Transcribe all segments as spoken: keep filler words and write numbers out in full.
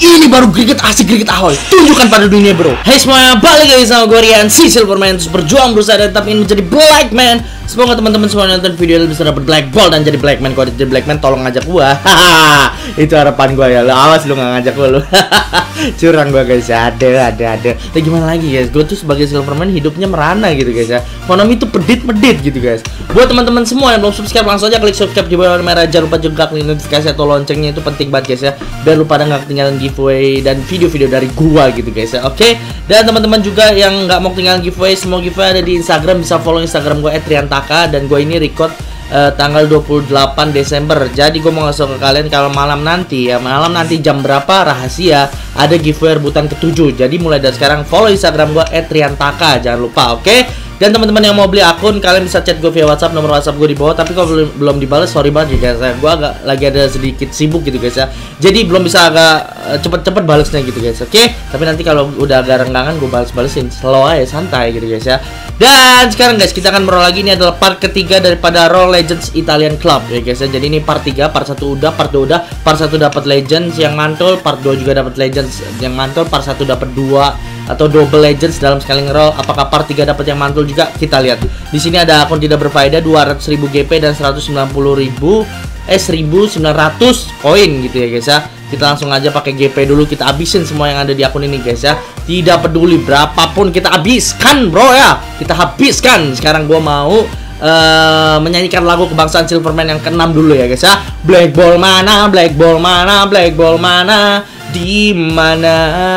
Ini baru greget asik, greget ahoy. Tunjukkan pada dunia bro. Hey semuanya, balik lagi sama gue Rian, si Silverman. Terus berjuang berusaha dan tetap ingin menjadi Black Man. Semoga teman-teman semua nonton video ini bisa dapat Black Ball dan jadi Black Man. Kalau jadi Black Man tolong ngajak gue. Hahaha, itu harapan gue ya. Lo awas lu gak ngajak gue lo. Curang gue guys. Ada, ada, ada. Tapi gimana lagi guys, gue tuh sebagai Silverman hidupnya merana gitu guys ya. Konami tuh pedit-medit gitu guys. Buat teman-teman semua yang belum subscribe, langsung aja klik subscribe di bawah merah. Jangan lupa juga klik notifikasi atau loncengnya, itu penting banget guys ya. Biar lu pada gak ketinggalan giveaway dan video-video dari gua gitu guys ya. Oke, okay? Dan teman-teman juga yang nggak mau ketinggalan giveaway, semua giveaway ada di Instagram, bisa follow Instagram gua et riantaka. Dan gua ini record uh, tanggal dua puluh delapan Desember. Jadi gua mau ngasih ke kalian kalau malam nanti ya, malam nanti jam berapa rahasia, ada giveaway rebutan ketujuh. Jadi mulai dari sekarang follow Instagram gua et riantaka, jangan lupa. Oke, okay? Dan teman-teman yang mau beli akun, kalian bisa chat gue via WhatsApp, nomor WhatsApp gue di bawah. Tapi kalau belum belum dibalas, sorry banget ya guys. Gue agak lagi ada sedikit sibuk gitu guys ya. Jadi belum bisa agak cepet-cepet balasnya gitu guys. Oke, okay? Tapi nanti kalau udah agak renggangan, gue balas-balesin. Slow aja, santai gitu guys ya. Dan sekarang guys, kita akan merol lagi. Ini adalah part ketiga daripada Raw Legends Italian Club ya guys ya. Jadi ini part tiga, part satu udah, part dua udah. Part satu dapat Legends yang mantul, part dua juga dapat Legends yang mantul, part satu dapat dua atau double Legends dalam sekali ngeroll. Apakah part tiga dapat yang mantul juga? Kita lihat. Di sini ada akun tidak berfaedah dua ratus ribu G P dan seratus sembilan puluh ribu eh seribu sembilan ratus koin gitu ya guys ya. Kita langsung aja pakai G P dulu, kita habisin semua yang ada di akun ini guys ya. Tidak peduli berapapun kita habiskan bro ya. Kita habiskan. Sekarang gua mau Uh, menyanyikan lagu kebangsaan Silverman yang keenam dulu ya guys ya. Black Ball mana, Black Ball mana, Black Ball mana, di mana,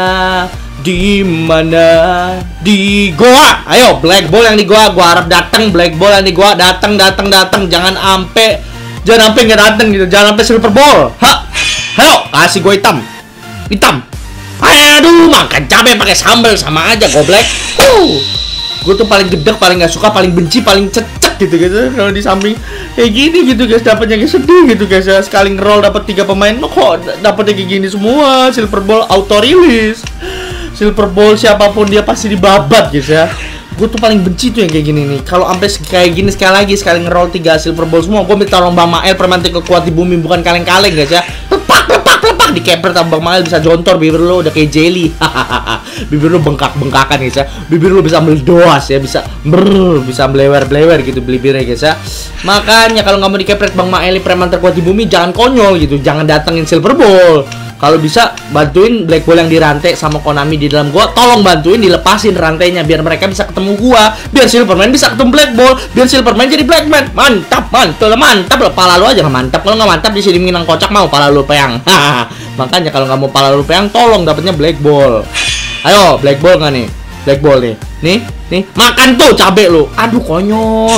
di mana, di goa. Ayo Black Ball yang di goa, gua harap datang. Black Ball yang di goa datang, datang, datang. Jangan ampe, jangan ampe nggak datang gitu. Jangan ampe Silver Ball. Ha, ayo kasih gua hitam, hitam. Aduh, makan cabai pakai sambal sama aja goblek. Uh. Gue tuh paling gedek, paling gak suka, paling benci, paling cecek gitu guys ya. Kalau di samping kayak gini gitu guys, dapatnya kayak sedih gitu guys ya. Sekali ngeroll dapat tiga pemain, lo kok dapatnya kayak gini semua. Silver Ball auto release. Silver Ball siapapun dia pasti dibabat guys ya. Gue tuh paling benci tuh yang kayak gini nih. Kalau sampai kayak gini sekali lagi, sekali ngeroll tiga Silver Ball semua, gue minta tolong Bang Mael, permen terkuat di bumi, bukan kaleng-kaleng guys ya. Lepak, lepak, lepak, dikeper sama Bang Mael bisa jontor, bibir lo udah kayak jelly. Bibir lo bengkak-bengkakan guys ya. Bibir lo bisa meledoas ya, bisa brrr, bisa melewer-belewer gitu bibirnya guys ya. Makanya kalau nggak mau dikepret Bang Mael, preman terkuat di bumi, jangan konyol gitu, jangan datengin Silver Ball. Kalau bisa bantuin Black Ball yang dirantai sama Konami di dalam gua, tolong bantuin dilepasin rantainya biar mereka bisa ketemu gua, biar Silverman bisa ketemu Black Ball, biar Silverman jadi Black Man. Mantap, mantul, mantap loh. Pala lu aja nggak mantap. Kalau nggak mantap di sini Minang kocak mau pala lu peang. Makanya kalau nggak mau pala lu peang, tolong dapatnya Black Ball. Ayo Black Ball nggak nih? Black Ball nih, nih, nih. Makan tuh cabe lu. Aduh konyol.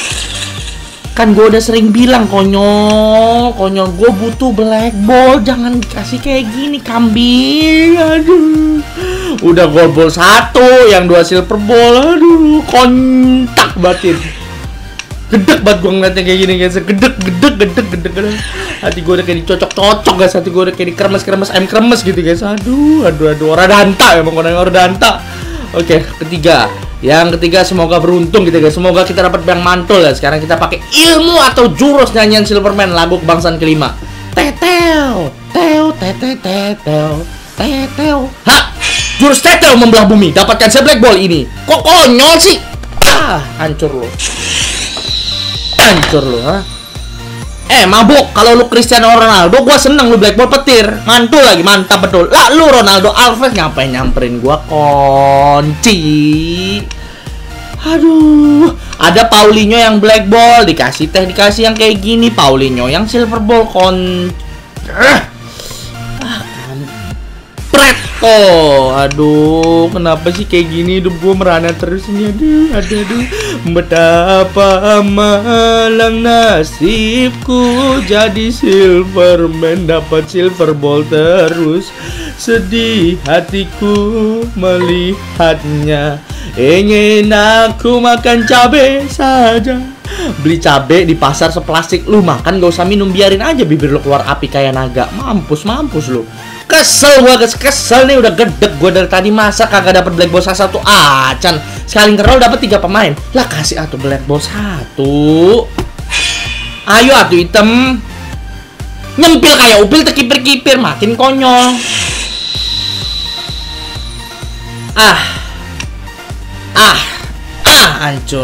Kan gue udah sering bilang konyol, konyol gue butuh Black Ball, jangan dikasih kayak gini kambing. Aduh, udah gold ball satu, yang dua silver ball, aduh, kontak batin. Gedek banget gue ngeliatnya kayak gini guys, gedek, gedek, gedek, gedek, gedek. Hati gue udah kayak dicocok-cocok guys, hati gue udah kayak dikremes-kremes, ayam kremes gitu guys. Aduh, aduh, aduh, orang danta emang orang orang danta. Oke, ketiga. Yang ketiga semoga beruntung gitu guys. Semoga kita dapat yang mantul ya. Sekarang kita pakai ilmu atau jurus nyanyian Silverman, lagu kebangsaan kelima. Tetel, teo, tete, tetel, tetel. Ha! Jurus tetel membelah bumi. Dapatkan si Black Ball ini. Kok konyol sih? Ah, hancur lo. Hancur lo, ha? Eh, mabuk. Kalau lu Cristiano Ronaldo, gua seneng lu Black Ball petir. Mantul lagi, mantap betul. Lah, lu Ronaldo Alves ngapain nyamperin gua, konci? Aduh, ada Paulinho yang Black Ball, dikasih teh, dikasih yang kayak gini. Paulinho yang Silver Ball, kon. Ah, kampret. Oh, aduh, kenapa sih kayak gini hidup gue merana terus ini. Aduh, aduh, aduh. Betapa malang nasibku jadi Silverman, dapat Silver Ball terus. Sedih hatiku melihatnya, ingin aku makan cabe saja. Beli cabe di pasar seplastik, lu makan gak usah minum, biarin aja bibir lu keluar api kayak naga. Mampus, mampus lu. Kesel gua guys, kesel nih, udah gedek gua dari tadi, masa kagak dapat Black Ball satu acan. Sekali ngeroll dapat tiga pemain. Lah kasih atuh Black Ball satu. Ayo atuh hitam. Nyempil kayak upil tekipir-kipir, makin konyol. Ah. Ah. Ah, hancur.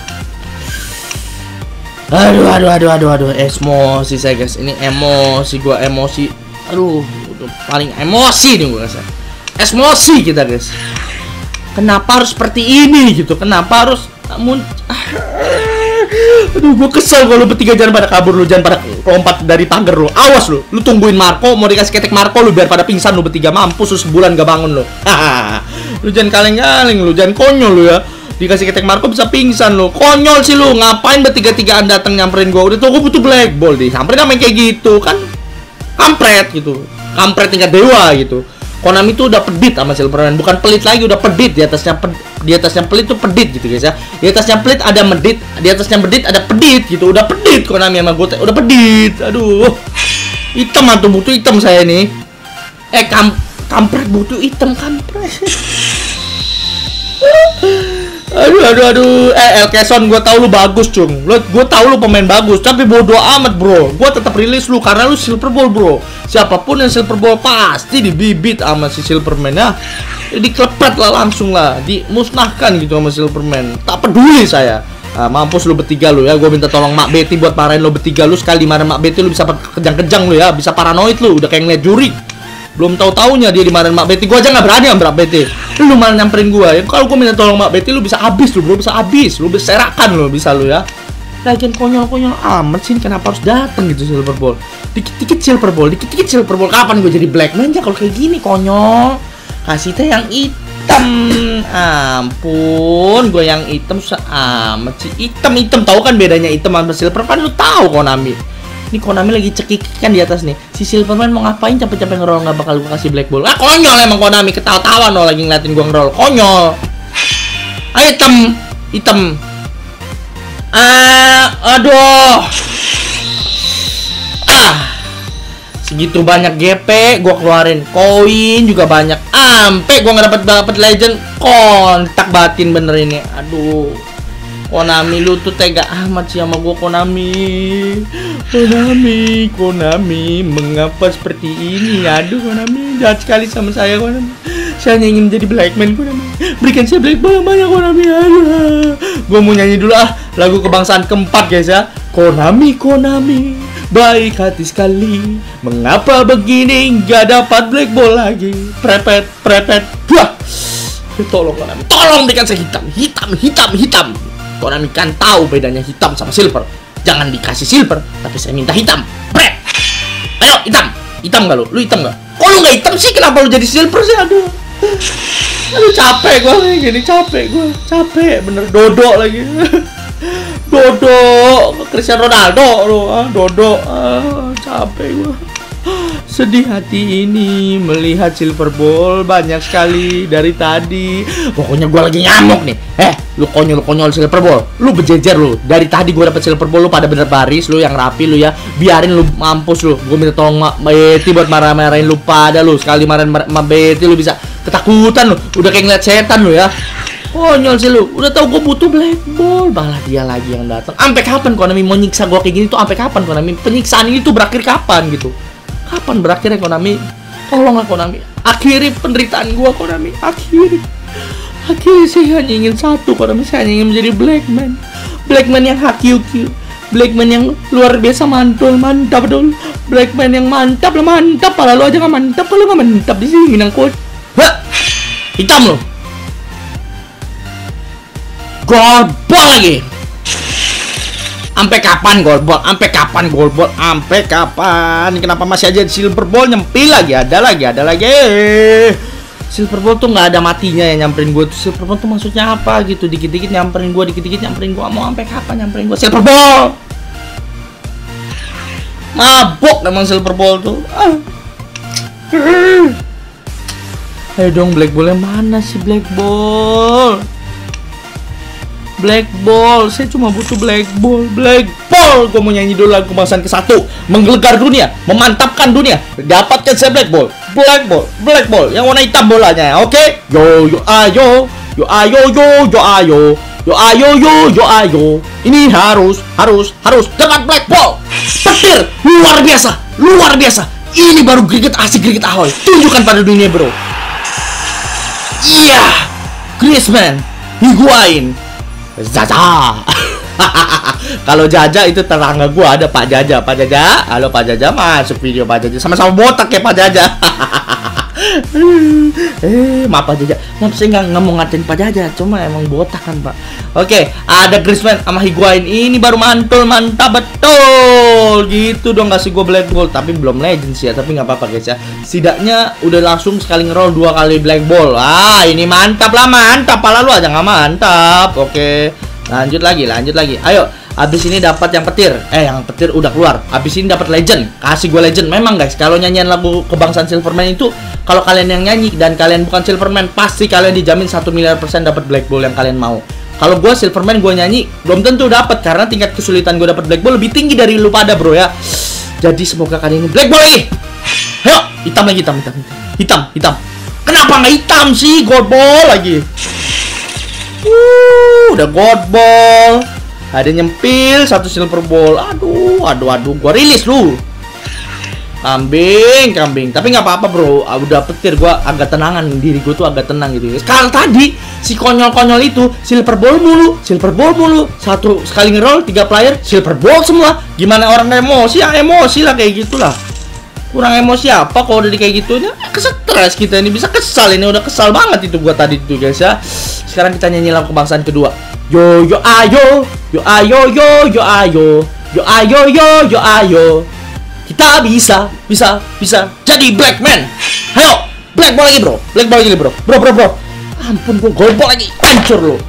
Aduh, aduh, aduh, aduh, aduh, emosi saya guys. Ini emosi gua, emosi. Aduh, udah paling emosi nih gua guys. Emosi kita guys. Kenapa harus seperti ini gitu? Kenapa harus namun aduh, gua kesel kalau bertiga jangan pada kabur lu, jangan pada lompat dari pagar lu. Awas lu. Lu tungguin Marco, mau dikasih ketek Marco lu biar pada pingsan lu bertiga, mampus lu sebulan gak bangun lu. Lu jangan kaleng-kaleng lu, jangan konyol lu ya. Dikasih ketek Marco bisa pingsan lo. Konyol sih lu. Ngapain bertiga-tigaan datang nyamperin gua? Udah tau gua butuh black ball deh. Samperin sama kayak gitu kan. Kampret gitu. Kampret tingkat dewa gitu. Konami tuh udah pedit sama Silverman. Bukan pelit lagi, udah pedit. Di atasnya ped, di atasnya pelit tuh pedit gitu guys ya. Di atasnya pelit ada medit, di atasnya medit ada pedit gitu. Udah pedit Konami sama gua. Udah pedit. Aduh. Hitam atau butuh hitam saya nih. Eh kam kampret butuh hitam kampret. Aduh, aduh, aduh. Eh, Elkeson, gue tahu lu bagus, cung. Lu, gue tahu lu pemain bagus, tapi bodoh amat, bro. Gue tetap rilis lu karena lu Silver Ball, bro. Siapapun yang Silver Ball pasti dibibit sama si Silverman ya. Diklepet lah langsung lah, dimusnahkan gitu sama Silverman. Tak peduli saya. Nah, mampus lu bertiga lu ya. Gue minta tolong Mak Betty buat marahin lu bertiga lu. Sekali marahin Mak Betty lu bisa kejang-kejang lu ya, bisa paranoid lu, udah kayak ngeliat juri. Belum tahu-taunya dia dimarahin Mak Betty. Gua aja nggak berani sama Mak Betty. Lu malah nyamperin gua. Ya kalau gua minta tolong Mak Betty lu bisa habis lu, bro, bisa habis. Lu berserakan lu, bisa lu ya. Lagian konyol-konyol amat sih, kenapa harus datang gitu Silver Ball. Dikit-dikit Silver Ball, dikit-dikit Silver Ball. Kapan gua jadi Blackman aja kalau kayak gini konyol. Kasih teh yang hitam. Ampun, gua yang hitam susah amat sih. Hitam-hitam tahu kan bedanya hitam sama silver kan lu tahu Konami. Ini Konami lagi cekik kan di atas nih. Si Silverman mau ngapain capek-capek ngerol, nggak bakal gua kasih black ball. Ah konyol emang Konami, ketawa-tawa no lagi ngeliatin gua ngerol. Konyol. Ayo hitam, hitam. Ah, aduh. Ah. Segitu banyak G P gua keluarin. Koin juga banyak. Ampe gua nggak dapat dapat legend. Kontak batin bener ini. Aduh. Konami lu tuh tega amat sih sama gua Konami. Konami, Konami, mengapa seperti ini? Aduh Konami, jahat sekali sama saya Konami. Saya hanya ingin menjadi Blackman Konami. Berikan saya black ball banyak Konami. Aduh. Gua mau nyanyi dulu ah lagu kebangsaan keempat guys ya. Konami, Konami, baik hati sekali. Mengapa begini nggak dapat black ball lagi? Prepet, prepet. Wah. Tolong Konami, tolong berikan saya hitam, hitam, hitam, hitam. Konami kan tahu bedanya hitam sama silver. Jangan dikasih silver, tapi saya minta hitam. Bre! Ayo hitam, hitam gak lu? Lu hitam gak? Kok lu gak hitam sih? Kenapa lu jadi silver sih? Aduh, aduh capek gue kayak gini, capek gue, capek bener. Dodo lagi, Dodo, Cristiano Ronaldo lu, ah, Dodo, ah, capek gue. Sedih hati ini melihat Silver Ball banyak sekali dari tadi. Pokoknya gue lagi ngamuk nih. Eh, lu konyol konyol Silver Ball. Lu berjejer lu. Dari tadi gue dapet Silver Ball lu pada bener baris lu yang rapi lu ya. Biarin lu mampus lu. Gue minta tolong Mak Betty buat marah-marahin lu pada lu. Sekali marahin Mak Betty lu bisa ketakutan lu. Udah kayak ngeliat setan lu ya. Konyol sih lu. Udah tau gue butuh black ball, malah dia lagi yang datang. Sampai kapan Konami mau nyiksa gue kayak gini tuh? Sampai kapan Konami? Penyiksaan ini tuh berakhir kapan gitu? Kapan berakhirnya Konami? Tolonglah Konami, akhiri penderitaan gua Konami, akhiri. Akhiri, saya hanya ingin satu Konami, saya hanya ingin menjadi Blackman. Blackman yang hakiuki, Blackman yang luar biasa mantul, mantap dong. Blackman yang mantap lah, mantap. Pala lu aja nggak mantap, kalau nggak mantap di sini minang kuat. Hah, hitam lo. Gorbol lagi. Sampai kapan goldball? Sampai kapan goldball? Sampai kapan? Kenapa masih aja silver ball nyempil lagi? Ada lagi, ada lagi. Silver ball tuh nggak ada matinya ya nyamperin gue. Silver ball tuh maksudnya apa gitu? Dikit-dikit nyamperin gue, dikit-dikit nyamperin gue. Mau sampai kapan nyamperin gue? Silver ball. Mabok emang silver ball tuh. Ah. Ayo dong black ball yang mana sih black ball? Black ball, saya cuma butuh black ball, black ball. Gue mau nyanyi dulu lagu kebangsaan ke satu, menggelegar dunia, memantapkan dunia. Dapatkan saya black ball, black ball, black ball, yang warna hitam bolanya, oke? Okay? Yo yo ayo, yo ayo yo yo ayo, yo ayo yo yo ayo. Ini harus, harus, harus dapat black ball. Petir, luar biasa, luar biasa. Ini baru greget asik greget ahoy. Tunjukkan pada dunia bro. Iya. Griezmann, Higuain, Zaza. Kalau Jaja itu tetangga gua, ada Pak Jaja. Pak Jaja, halo Pak Jaja, masuk video Pak Jaja. Sama-sama botak ya Pak Jaja. eh, maaf Pak Jaja. Maaf saya nggak nggak mau ngatain Pak Jaja, cuma emang botak kan Pak. Oke, ada Griezmann sama Higuain. Ini baru mantul, mantap betul. Gitu dong kasih gua black ball, tapi belum legend sih ya, tapi nggak apa-apa guys ya. Setidaknya udah langsung sekali ngeroll dua kali black ball. Ah, ini mantap lah, mantap. Pala lu aja nggak mantap. Oke. Lanjut lagi, lanjut lagi. Ayo, abis ini dapat yang petir. Eh, yang petir udah keluar. Abis ini dapat legend. Kasih gue legend. Memang guys, kalau nyanyian lagu kebangsaan Silverman itu, kalau kalian yang nyanyi dan kalian bukan Silverman, pasti kalian dijamin satu miliar persen dapat black ball yang kalian mau. Kalau gue Silverman gue nyanyi, belum tentu dapat karena tingkat kesulitan gue dapat black ball lebih tinggi dari lu pada, bro ya. Jadi semoga kalian ini black ball lagi. Ayo, hitam lagi, hitam, hitam, hitam, hitam, hitam. Kenapa nggak hitam sih? Gold ball lagi. Uh, udah gold ball. Ada nyempil satu silver ball. Aduh, aduh, aduh. Gua rilis lu. Kambing, kambing. Tapi nggak apa-apa bro. Udah petir. Gua agak tenangan. Diri gua tuh agak tenang gitu. Sekarang tadi si konyol-konyol itu silver ball mulu, silver ball mulu. Satu sekali ngeroll tiga player silver ball semua. Gimana orang emosi? Ya emosi lah kayak gitulah. Kurang emosi apa kalau udah di kayak gitunya? Kesetres kita ini, bisa kesal ini, udah kesal banget itu gua tadi tuh guys ya. Sekarang kita nyanyi lagu kebangsaan kedua. Yo yo ayo, yo ayo yo yo ayo, yo ayo yo yo ayo. Kita bisa, bisa, bisa jadi black man. Ayo, black ball lagi bro, black ball lagi bro, bro bro bro. Ampun gua gold ball lagi, hancur lo.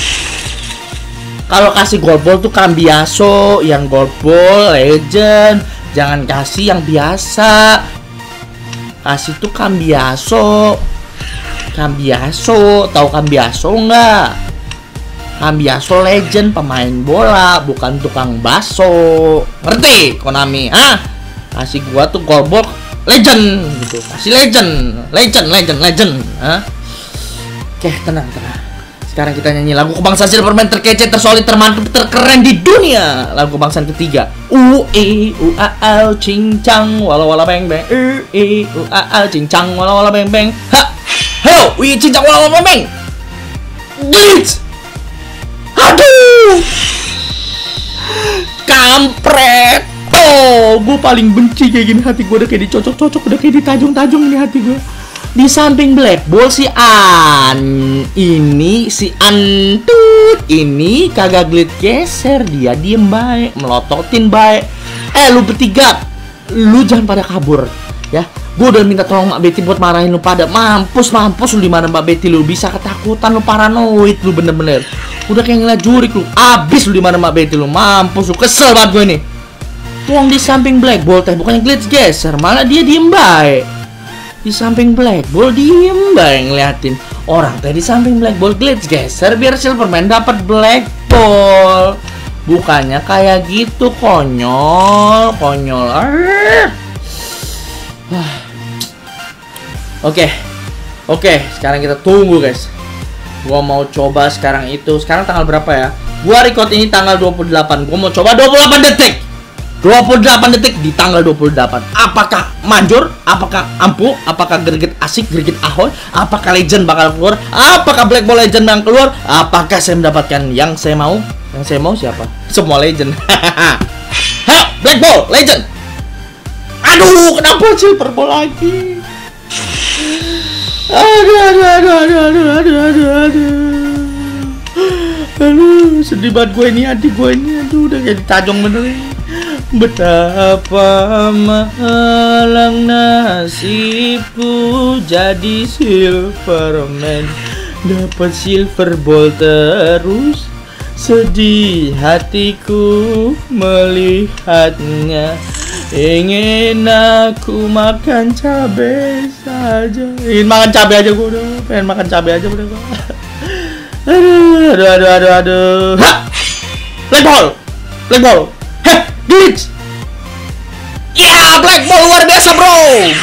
Kalau kasih gold ball tuh Cambiaso, yang gold ball legend. Jangan kasih yang biasa. Kasih tuh Cambiaso. Cambiaso, tahu Cambiaso nggak? Cambiaso legend, pemain bola, bukan tukang baso. Ngerti Konami? Hah? Kasih gua tuh gold ball legend gitu. Kasih legend, legend, legend, legend. Hah? Oke, tenang, tenang. Sekarang kita nyanyi lagu kebangsaan Silverman terkece, tersolid, termantap, terkeren di dunia. Lagu kebangsaan ketiga. U e u a l cincang wala wala beng beng. U e u a l cincang wala wala beng beng. Ha. Hello, u cincang wala wala beng. Gits. Aduh. Kampret. Oh, gue paling benci kayak gini, hati gue udah kayak dicocok-cocok, udah kayak ditajung-tajung ini hati gue. Di samping black ball si An ini, si Antut ini kagak glit geser, dia diem baik, melototin baik. Eh lu bertiga, lu jangan pada kabur ya. Gue udah minta tolong Mak Betty buat marahin lu pada. Mampus, mampus lu di mana Mbak Betty, lu bisa ketakutan, lu paranoid, lu bener-bener. Udah kayak ngeliat jurik lu, abis lu di mana Mbak Betty lu. Mampus lu, kesel banget gue nih. Tuang di samping black ball teh bukannya glitch geser, malah dia diem baik. Di samping black ball diem baik ngeliatin. Orang teh di samping black ball glitch geser biar Silverman dapat black ball. Bukannya kayak gitu, konyol, konyol. Oke, oke, sekarang kita tunggu guys. Gua mau coba sekarang itu. Sekarang tanggal berapa ya? Gua record ini tanggal dua puluh delapan. Gua mau coba dua puluh delapan detik. dua puluh delapan detik di tanggal dua puluh delapan. Apakah manjur? Apakah ampuh? Apakah greget asik, greget ahoy? Apakah legend bakal keluar? Apakah black ball legend yang keluar? Apakah saya mendapatkan yang saya mau? Yang saya mau siapa? Semua legend. Hah, black ball legend. Aduh, kenapa silver ball lagi? Aduh, aduh, aduh, aduh, aduh, aduh, aduh, aduh. Aduh, sedih banget gue ini, hati gue ini. Aduh, udah kayak ditajong bener ya. Betapa malang nasibku jadi Silverman, dapat silver ball terus. Sedih hatiku melihatnya. Ingin aku makan cabai saja. Ingin makan cabai aja gue udah. Pengen makan cabai aja udah. Aduh, aduh, aduh, aduh, aduh. Ha! Black ball, black ball. Heh, glitch. Ya, black ball luar biasa bro.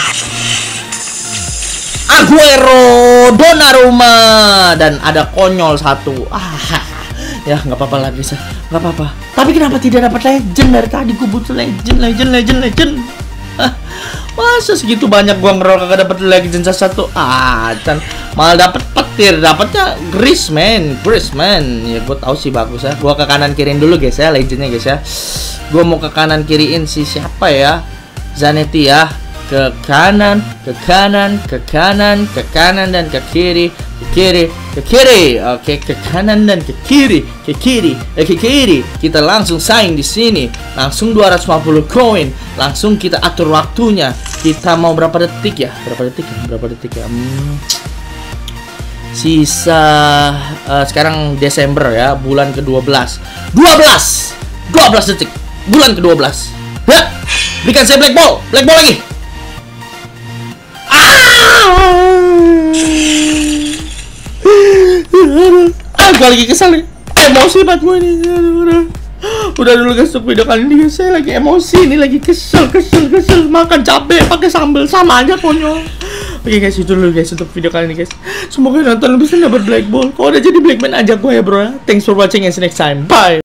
Aguero, Donnarumma, dan ada konyol satu. Ah, ya nggak apa-apa lah bisa, nggak apa-apa. Tapi kenapa tidak dapat legend dari tadi? Gue butuh legend, legend, legend, legend. Masa segitu banyak gua ngerol kagak dapet Legend satu. Ah, dan malah dapet petir, dapetnya Gris man, Gris man. Ya gua tahu sih bagus ya. Gua ke kanan kiriin dulu guys ya, Legendnya guys ya. Gua mau ke kanan kiriin si siapa ya? Zanetti ya. Ke kanan, ke kanan, ke kanan, ke kanan dan ke kiri, ke kiri, ke kiri. Oke, ke kanan dan ke kiri, ke kiri, eh, ke kiri. Kita langsung saing di sini. Langsung dua ratus lima puluh koin. Langsung kita atur waktunya. Kita mau berapa detik ya? Berapa detik ya? Berapa detik ya? Hmm. Sisa uh, sekarang Desember ya, bulan ke dua belas. dua belas. dua belas detik. Bulan ke dua belas. Ya. Berikan saya black ball. Black ball lagi. Ah, gue lagi kesal nih, emosi banget gue ini. Udah, udah dulu guys, untuk video kali ini guys, saya lagi emosi ini, lagi kesel, kesel, kesel. Makan cabai pakai sambal sama aja konyol. Oke guys, itu dulu guys untuk video kali ini guys. Semoga nonton bisa dapat black ball. Kalau udah jadi blackman ajak gue ya bro. Thanks for watching and see you next time. Bye.